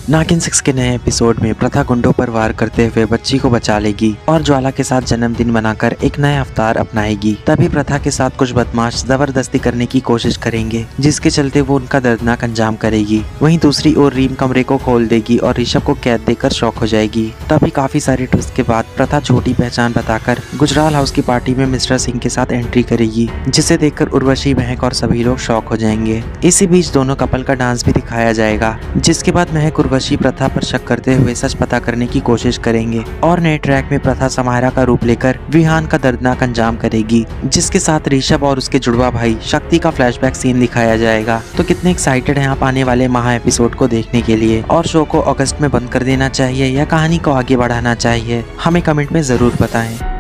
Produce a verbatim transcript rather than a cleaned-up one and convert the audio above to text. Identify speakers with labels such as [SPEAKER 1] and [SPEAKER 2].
[SPEAKER 1] नागिन सिक्स के नए एपिसोड में प्रथा गुंडों पर वार करते हुए बच्ची को बचा लेगी और ज्वाला के साथ जन्मदिन मनाकर एक नया अवतार अपनाएगी। तभी प्रथा के साथ कुछ बदमाश जबरदस्ती करने की कोशिश करेंगे, जिसके चलते वो उनका दर्दनाक अंजाम करेगी। वहीं दूसरी ओर रीम कमरे को खोल देगी और ऋषभ को कैद देकर शॉक हो जाएगी। तभी काफी सारे ट्विस्ट के बाद प्रथा छोटी पहचान बताकर गुजराल हाउस की पार्टी में मिस्टर सिंह के साथ एंट्री करेगी, जिसे देखकर उर्वशी, महक और सभी लोग शॉक हो जाएंगे। इसी बीच दोनों कपल का डांस भी दिखाया जाएगा, जिसके बाद महक उर्वशी प्रथा पर शक करते हुए सच पता करने की कोशिश करेंगे और नए ट्रैक में प्रथा समायरा का रूप लेकर विहान का दर्दनाक अंजाम करेगी, जिसके साथ ऋषभ और उसके जुड़वा भाई शक्ति का फ्लैशबैक सीन दिखाया जाएगा। तो कितने एक्साइटेड हैं आप आने वाले महा एपिसोड को देखने के लिए, और शो को अगस्त में बंद कर देना चाहिए या कहानी को आगे बढ़ाना चाहिए, हमें कमेंट में जरूर बताएं।